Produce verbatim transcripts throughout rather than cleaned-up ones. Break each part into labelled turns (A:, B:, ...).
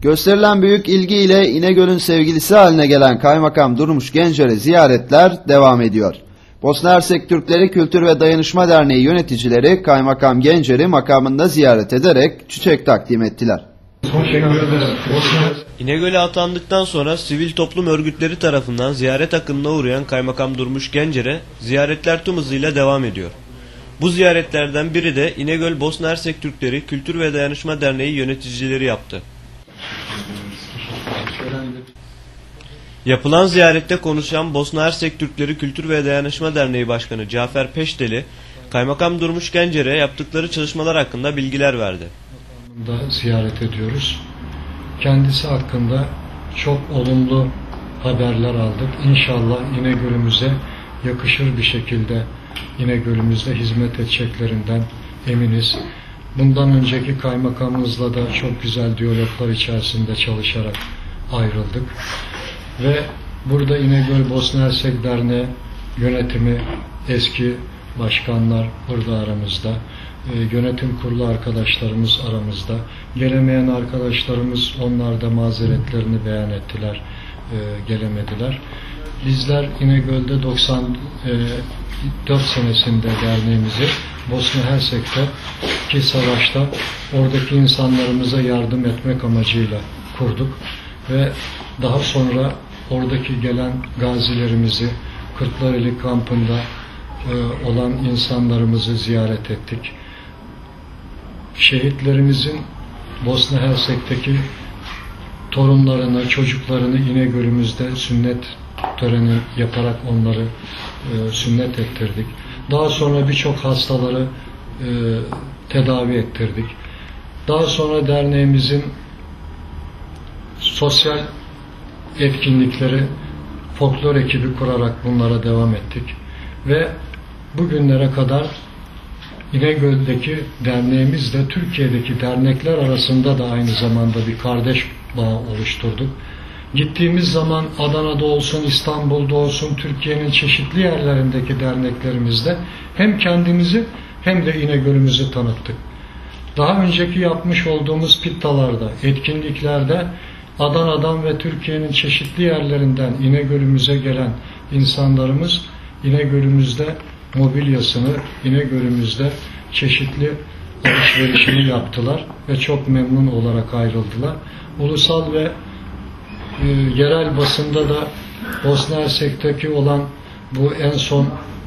A: Gösterilen büyük ilgiyle İnegöl'ün sevgilisi haline gelen Kaymakam Durmuş Gencer'e ziyaretler devam ediyor. Bosna Hersek Türkleri Kültür ve Dayanışma Derneği yöneticileri Kaymakam Gencer'i makamında ziyaret ederek çiçek takdim ettiler.
B: İnegöl'e atandıktan sonra sivil toplum örgütleri tarafından ziyaret akınına uğrayan Kaymakam Durmuş Gencer'e ziyaretler tüm hızıyla devam ediyor. Bu ziyaretlerden biri de İnegöl Bosna Hersek Türkleri Kültür ve Dayanışma Derneği yöneticileri yaptı. Yapılan ziyarette konuşan Bosna Hersek Türkleri Kültür ve Dayanışma Derneği Başkanı Cafer Peşteli, Kaymakam Durmuş Gencer'e yaptıkları çalışmalar hakkında bilgiler verdi.
C: Ziyaret ediyoruz. Kendisi hakkında çok olumlu haberler aldık. İnşallah İnegöl'ümüze yakışır bir şekilde İnegöl'ümüzde hizmet edeceklerinden eminiz. Bundan önceki kaymakamımızla da çok güzel diyaloglar içerisinde çalışarak ayrıldık. Ve burada İnegöl Bosna Hersek Derneği yönetimi, eski başkanlar burada aramızda, e, yönetim kurulu arkadaşlarımız aramızda, gelemeyen arkadaşlarımız onlar da mazeretlerini beyan ettiler, e, gelemediler. Bizler İnegöl'de doksan dört senesinde derneğimizi Bosna Hersek'te ki savaşta oradaki insanlarımıza yardım etmek amacıyla kurduk ve daha sonra oradaki gelen gazilerimizi Kırklareli kampında e, olan insanlarımızı ziyaret ettik. Şehitlerimizin Bosna Hersek'teki torunlarını, çocuklarını İnegöl'ümüzde sünnet töreni yaparak onları e, sünnet ettirdik. Daha sonra birçok hastaları e, tedavi ettirdik. Daha sonra derneğimizin sosyal etkinlikleri, folklor ekibi kurarak bunlara devam ettik. Ve bugünlere kadar İnegöl'deki derneğimizle Türkiye'deki dernekler arasında da aynı zamanda bir kardeş bağı oluşturduk. Gittiğimiz zaman Adana'da olsun, İstanbul'da olsun, Türkiye'nin çeşitli yerlerindeki derneklerimizde hem kendimizi hem de İnegöl'ümüzü tanıttık. Daha önceki yapmış olduğumuz pittalarda, etkinliklerde Adana'dan ve Türkiye'nin çeşitli yerlerinden İnegöl'ümüze gelen insanlarımız İnegöl'ümüzde mobilyasını, İnegöl'ümüzde çeşitli alışverişini yaptılar ve çok memnun olarak ayrıldılar. Ulusal ve e, yerel basında da Bosna Hersek'teki olan bu en son e,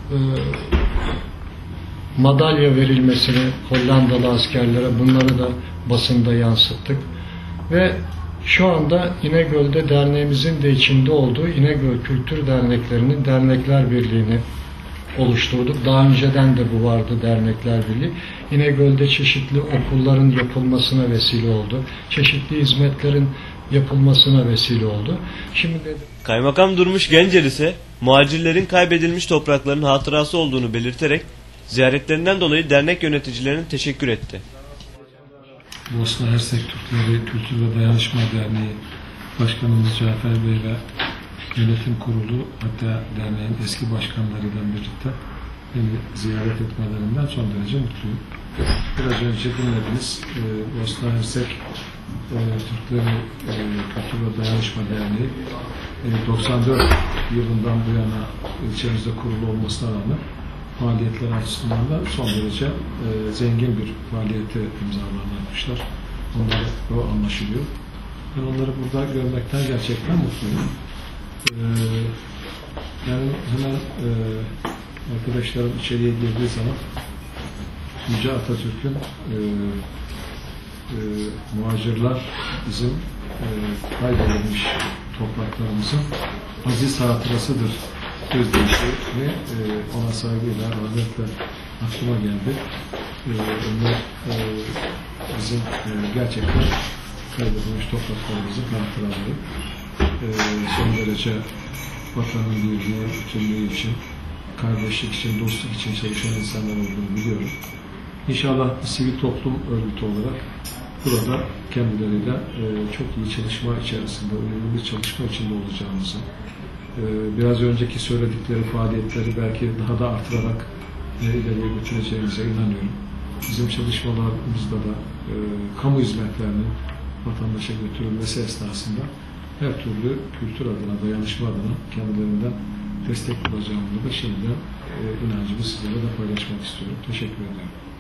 C: madalya verilmesini Hollandalı askerlere bunları da basında yansıttık. Ve şu anda İnegöl'de derneğimizin de içinde olduğu İnegöl Kültür Derneklerinin Dernekler Birliği'ni oluşturduk. Daha önceden de bu vardı, Dernekler Birliği. İnegöl'de çeşitli okulların yapılmasına vesile oldu. Çeşitli hizmetlerin yapılmasına vesile oldu. Şimdi de...
B: Kaymakam Durmuş Gencer ise muhacirlerin kaybedilmiş toprakların hatırası olduğunu belirterek ziyaretlerinden dolayı dernek yöneticilerine teşekkür etti.
D: Bosna Hersek Türkleri Kültür ve Dayanışma Derneği Başkanımız Cafer Bey ve Yönetim Kurulu, hatta derneğin eski başkanlarıyla birlikte beni ziyaret etmelerinden son derece mutluyum. Biraz önce dinlediniz, e, Bosna Hersek e, Türkleri e, Kültür ve Dayanışma Derneği e, doksan dört yılından bu yana ilçemizde kurulu olmasına rağmen faaliyetler açısından da son derece e, zengin bir faaliyete imzalarını atmışlar. Onlara o anlaşılıyor. Ben onları burada görmekten gerçekten mutluyum. Ee, yani hemen e, arkadaşlarım içeriye girdiği zaman Yüce Atatürk'ün e, e, muhacirler bizim e, kaybedilmiş topraklarımızın aziz hatırasıdır sözleşti ve e, ona saygıyla, rahmetle aklıma geldi. E, onlar e, bizim e, gerçekten kaybedilmiş topraklarımızın hatıraları. Ee, son derece vatanın birliği, bütünlüğü için, kardeşlik için, dostluk için çalışan insanlar olduğunu biliyorum. İnşallah sivil toplum örgütü olarak burada kendileriyle e, çok iyi çalışma içerisinde, önemli bir çalışma içinde olacağımızı, e, biraz önceki söyledikleri faaliyetleri belki daha da artırarak e, ileriye götüreceğimize inanıyorum. Bizim çalışmalarımızda da e, kamu hizmetlerinin vatandaşa götürülmesi esnasında her türlü kültür adına, dayanışma adına kendilerinden destek bulacağımızı da şimdiden e, inancımı sizlere de paylaşmak istiyorum. Teşekkür ederim.